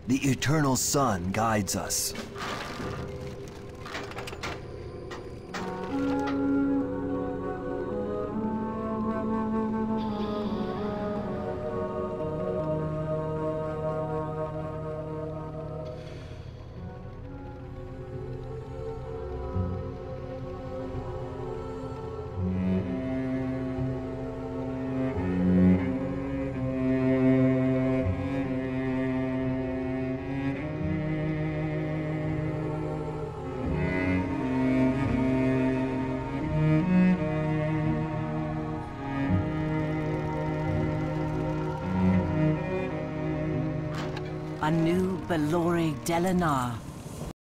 The eternal sun guides us. A new Belori Delinar